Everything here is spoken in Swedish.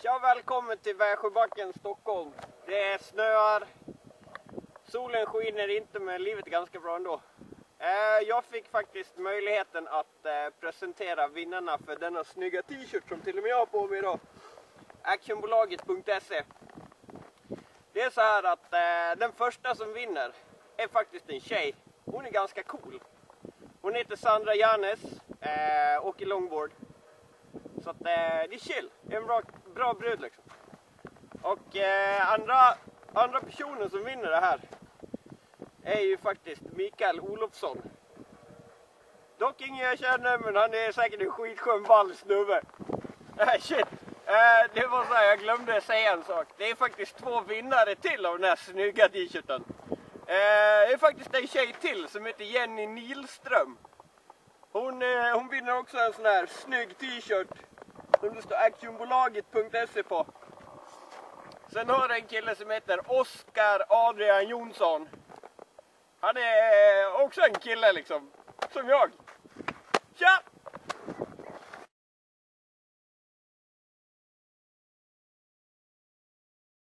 Tja, välkommen till Värsjöbacken, Stockholm. Det snöar, solen skiner inte, men livet är ganska bra ändå. Jag fick faktiskt möjligheten att presentera vinnarna för denna snygga t-shirt som till och med jag har på mig idag. Actionbolaget.se. Det är så här att den första som vinner är faktiskt en tjej. Hon är ganska cool. Hon heter Sandra Janes, åker longboard. Så att det är chill, det är en bra brud liksom. Och andra personen som vinner det här är ju faktiskt Mikael Olofsson. Dock ingen jag känner, men han är säkert en skitskön ball snubbe. Shit, det var så här, jag glömde säga en sak. Det är faktiskt 2 vinnare till av den här snygga t-shirten. Det är faktiskt en tjej till som heter Jenny Nilström. Hon vinner också en sån här snygg t-shirt som det står actionbolaget.se på. Sen har det en kille som heter Oskar Adrian Jonsson. Han är också en kille liksom, som jag. Tja!